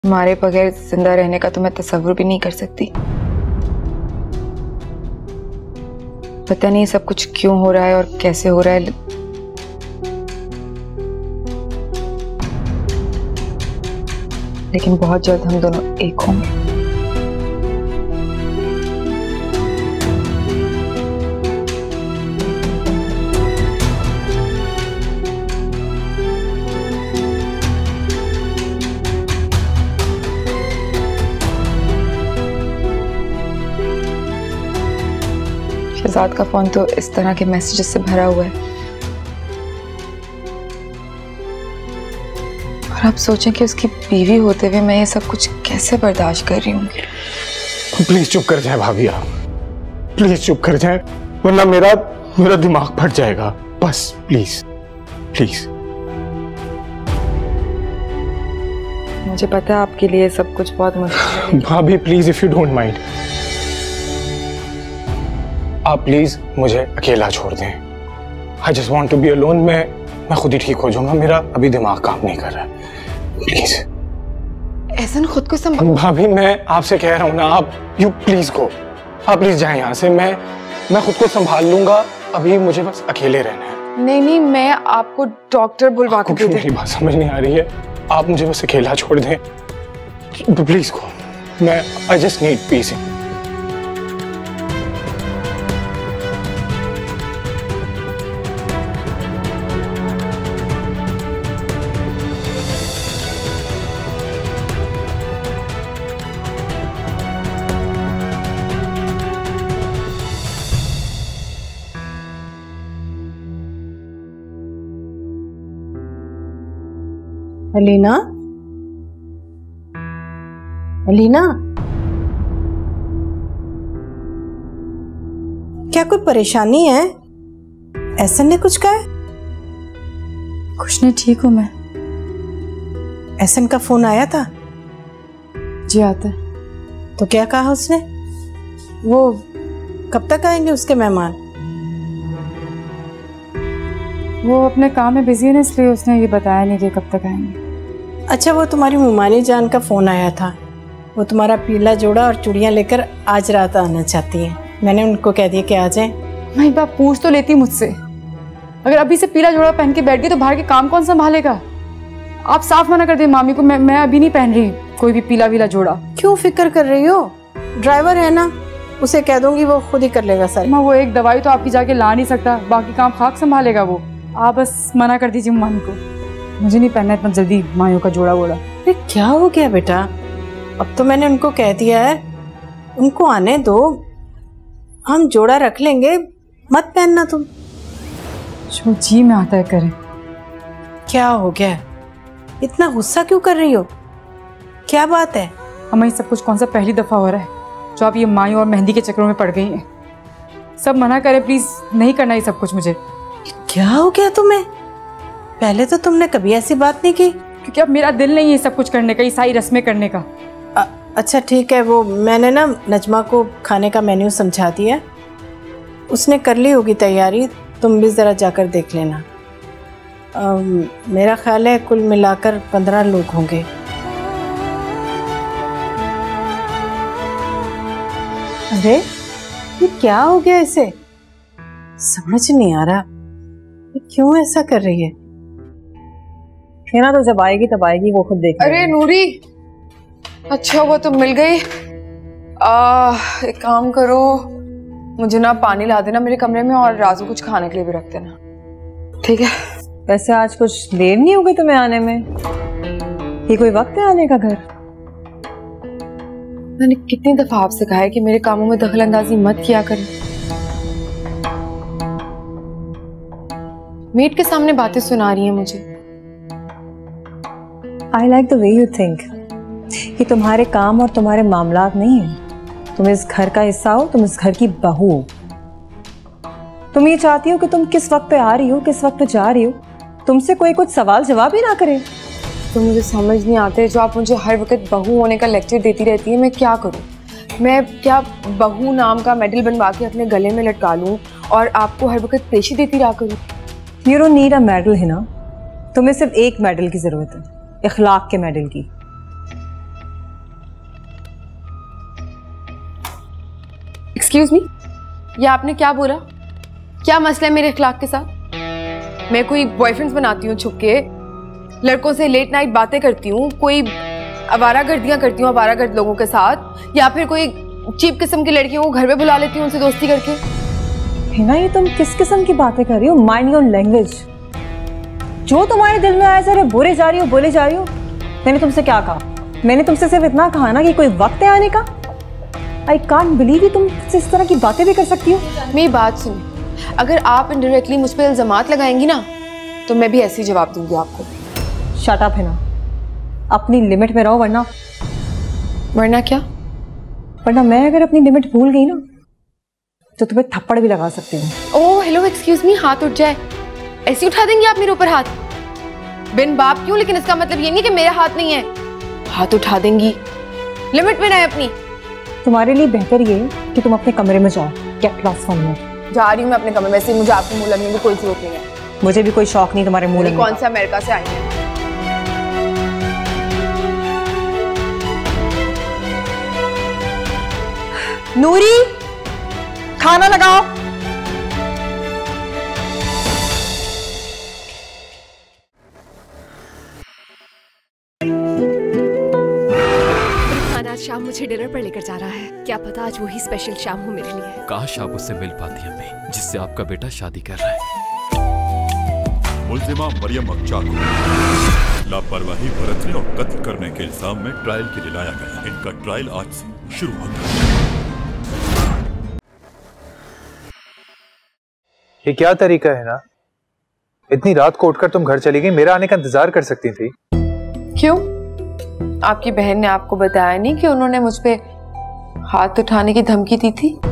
तुम्हारे बगैर जिंदा रहने का तो मैं तसव्वुर भी नहीं कर सकती। पता नहीं सब कुछ क्यों हो रहा है और कैसे हो रहा है, लेकिन बहुत जल्द हम दोनों एक होंगे। शहजाद का फोन तो इस तरह के मैसेजेस से भरा हुआ है, और आप सोचें कि उसकी बीवी होते हुए मैं ये सब कुछ कैसे बर्दाश्त कर रही हूँ। प्लीज चुप कर जाए भाभी, आप प्लीज चुप कर जाए, वरना मेरा दिमाग फट जाएगा। बस प्लीज प्लीज। मुझे पता है आपके लिए सब कुछ बहुत मुश्किल है। भाभी please, if you don't mind, आप प्लीज मुझे अकेला छोड़ दें। I just want to be alone. मैं खुद ही ठीक हो जाऊंगा, मेरा अभी दिमाग काम नहीं कर रहा है। प्लीज एहसन, खुद को संभाल। भाभी मैं आपसे कह रहा हूँ ना, आप यू प्लीज गो, आप प्लीज जाएं यहाँ से। मैं खुद को संभाल लूंगा, अभी मुझे बस अकेले रहना है। नहीं नहीं, मैं आपको डॉक्टर बुलवा के दे दूं। मेरी बात समझ नहीं आ रही है, आप मुझे बस अकेला छोड़ दें प्लीज गो। मैं I just need peace. Alina, Alina, क्या कोई परेशानी है? ऐसा ने कुछ कहा है? कुछ नहीं, ठीक हूँ मैं। एहसन का फोन आया था? जी आता है। तो क्या कहा उसने? वो कब तक आएंगे उसके मेहमान? वो अपने काम में बिजी है ना, इसलिए उसने ये बताया नहीं कि कब तक आएंगे। अच्छा, वो तुम्हारी मुमानी जान का फोन आया था। वो तुम्हारा पीला जोड़ा और चूड़ियाँ लेकर आज रात आना चाहती हैं। मैंने उनको कह दिया कि आ जाएं। मैं एक बार पूछ तो लेती मुझसे, अगर अभी से पीला जोड़ा पहन के बैठ गई तो बाहर के काम कौन संभालेगा? आप साफ मना कर दे मामी को, मैं अभी नहीं पहन रही कोई भी पीला वीला जोड़ा। क्यों फिक्र कर रही हो? ड्राइवर है ना, उसे कह दूंगी, वो खुद ही कर लेगा सर। माँ वो एक दवाई तो आपकी जाके ला नहीं सकता, बाकी काम खाक संभालेगा वो। आप बस मना कर दीजिए मामी को, मुझे नहीं पहनना इतना जल्दी मायों का जोड़ा वोड़ा। अरे क्या हो गया बेटा? अब तो मैंने उनको कह दिया है, उनको आने दो, हम जोड़ा रख लेंगे, मत पहनना तुम। जो जी में आता है करें। क्या हो गया? इतना गुस्सा क्यों कर रही हो? क्या बात है? हमें सब कुछ कौन सा पहली दफा हो रहा है जो आप ये मायों और मेहंदी के चक्करों में पड़ गई हैं? सब मना करें प्लीज, नहीं करना ये सब कुछ मुझे। क्या हो गया तुम्हें? पहले तो तुमने कभी ऐसी बात नहीं की। क्योंकि अब मेरा दिल नहीं है सब कुछ करने का, ये सारी रस्में करने का। अच्छा ठीक है, वो मैंने ना नजमा को खाने का मेन्यू समझा दिया, उसने कर ली होगी तैयारी, तुम भी ज़रा जाकर देख लेना। मेरा ख्याल है कुल मिलाकर 15 लोग होंगे। अरे ये क्या हो गया इसे? समझ नहीं आ रहा ये क्यों ऐसा कर रही है। ना तो जब आएगी तब आएगी, वो खुद देख। अरे नूरी, अच्छा हुआ तुम मिल गई। एक काम करो, मुझे ना पानी ला देना मेरे कमरे में, और राजू कुछ खाने के लिए भी रख देना, ठीक है? वैसे आज कुछ देर नहीं हो गई तुम्हें आने में? ये कोई वक्त है आने का घर? मैंने कितनी दफा आपसे कहा है कि मेरे कामों में दखल अंदाजी मत किया करें। मेट के सामने बातें सुना रही हैं मुझे। I like the way you think. ये तुम्हारे काम और तुम्हारे मामलात नहीं है। तुम इस घर का हिस्सा हो, तुम इस घर की बहू हो। तुम ये चाहती हो कि तुम किस वक्त पे आ रही हो, किस वक्त पे जा रही हो, तुमसे कोई कुछ सवाल जवाब ही ना करे। तो मुझे समझ नहीं आते, जो आप मुझे हर वक्त बहू होने का लेक्चर देती रहती है, मैं क्या करूं? मैं क्या बहू नाम का मेडल बनवा के अपने गले में लटका लूं और आपको हर वक्त पेशी देती रहा करूं? You don't need a medal है ना, तुम्हें सिर्फ एक मेडल की जरूरत है, इखलाक के मेडल की। एक्सक्यूज मी, ये आपने क्या बोला? क्या मसला है मेरे अखलाक के साथ? मैं कोई बॉयफ्रेंड्स बनाती हूँ छुप के, लड़कों से लेट नाइट बातें करती हूँ, कोई आवारागर्दियाँ करती हूँ आवारागर्द लोगों के साथ, या फिर कोई चीप किस्म की लड़कियों को घर में बुला लेती हूँ उनसे दोस्ती करके। हिना, ये तुम किस किस्म की बातें कर रही हो? Mind your language. जो तुम्हारे दिल में आया सारे बोले जा रही हो, बोले जा रही हो। मैंने तुमसे क्या कहा? मैंने तुमसे सिर्फ इतना कहा ना कि कोई वक्त है आने का। आई कांट बिलीव तुम इस तरह की बातें भी कर सकती हो। मेरी बात सुनिए, अगर आप इनडायरेक्टली मुझ पर इल्जामात लगाएंगी ना तो मैं भी ऐसे ही जवाब दूंगी आपको। शट अप हिना, अपनी लिमिट में रहो, वरना क्या? वरना मैं अगर अपनी लिमिट भूल गई ना तो तुम्हें थप्पड़ भी लगा सकती हूँ। ओह हेलो, एक्सक्यूज मी, हाथ उठ जाए ऐसे उठा देंगी आप मेरे ऊपर हाथ? बिन बाप क्यों? लेकिन इसका मतलब ये नहीं कि मेरा हाथ नहीं है। हाथ उठा देंगी, लिमिट में रहे अपनी। तुम्हारे लिए बेहतर ये कि तुम अपने कमरे में जाओ। Get lost from me. जा रही हूँ मैं अपने कमरे में से। मुझे आपको मुंह लगने की कोई जरूरत नहीं है। मुझे भी कोई शौक नहीं तुम्हारे मुंह लगने का। कौन सा अमेरिका से आई है? नूरी, खाना लगाओ। आज शाम मुझे डिनर पर लेकर जा रहा है। क्या पता आज वही स्पेशल शाम हो मेरे लिए। काश आप उससे मिल पाती अम्मी, जिससे आपका बेटा शादी कर रहा है। मुल्जिमा मरियम अख्तर को लापरवाही बरतने और कत्ल करने के इल्जाम में ट्रायल के लिए लाया गया। इनका ट्रायल आज से शुरू होता है। ये क्या तरीका है ना? इतनी रात को उठकर तुम घर चली गई, मेरा आने का इंतजार कर सकती थी। क्यों? आपकी बहन ने आपको बताया नहीं कि उन्होंने मुझ पे हाथ उठाने की धमकी दी थी?